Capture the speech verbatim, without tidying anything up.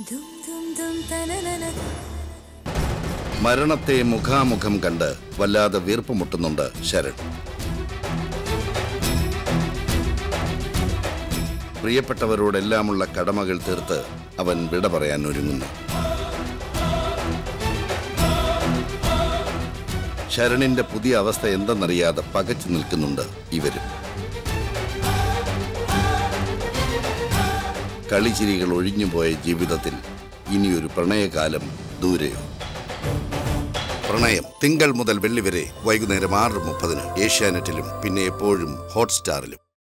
മരണത്തെ മുഖാമുഖം കണ്ട് വല്ലാതെ വീർപ്പുമുട്ടുന്നുണ്ട് ശരൺ. പ്രിയപ്പെട്ടവരോടെല്ലാമുള്ള കടമകൾ തീർത്ത് അവൻ വിട പറയാൻ ഒരുങ്ങുന്നു. ശരണിന്റെ പുതിയ അവസ്ഥ എന്തെന്നറിയാതെ പകച്ചു നിൽക്കുന്നുണ്ട് ഇവരും. കളിച്ചിരികൾ ഒഴിഞ്ഞുപോയ ജീവിതത്തിൽ ഇനിയൊരു പ്രണയകാലം ദൂരെയോ? പ്രണയം തിങ്കൾ മുതൽ വെള്ളി വരെ വൈകുന്നേരം ആറ് മുപ്പതിന് ഏഷ്യാനെറ്റിലും പിന്നെ എപ്പോഴും ഹോട്ട്സ്റ്റാറിലും.